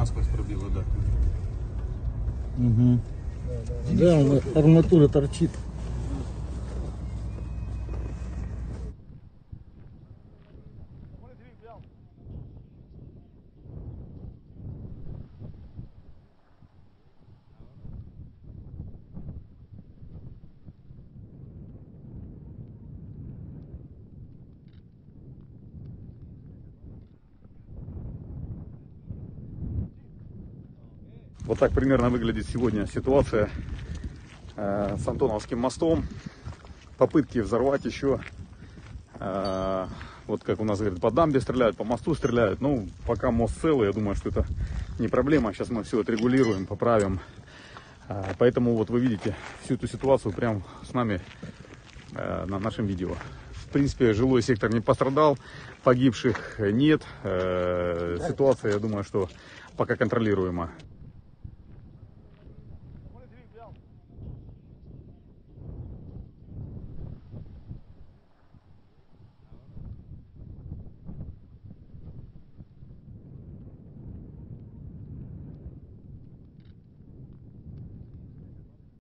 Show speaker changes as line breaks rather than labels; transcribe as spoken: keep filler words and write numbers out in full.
насквозь пробило, да.
Угу. Да, да, арматура торчит.
Вот так примерно выглядит сегодня ситуация э, с Антоновским мостом. Попытки взорвать еще. Э, вот как у нас говорят, по дамбе стреляют, по мосту стреляют. Ну, пока мост целый, я думаю, что это не проблема. Сейчас мы все отрегулируем, поправим. Э, поэтому вот вы видите всю эту ситуацию прямо с нами э, на нашем видео. В принципе, жилой сектор не пострадал, погибших нет. Э, ситуация, я думаю, что пока контролируема.